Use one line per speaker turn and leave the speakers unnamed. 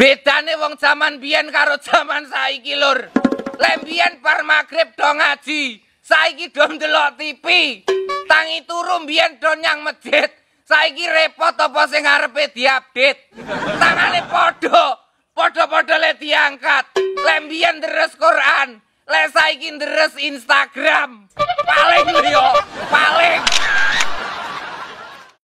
Bedane wong jaman biyen karo jaman saiki lur. Lek biyen bar magrib do ngaji, saiki do ndelok TV. Tangi turu biyen do nyang masjid, saiki repot apa sing ngarepe diupdate. Tangane padha le diangkat. Lek biyen deres Quran, lek saiki deres Instagram. Paling yo, paling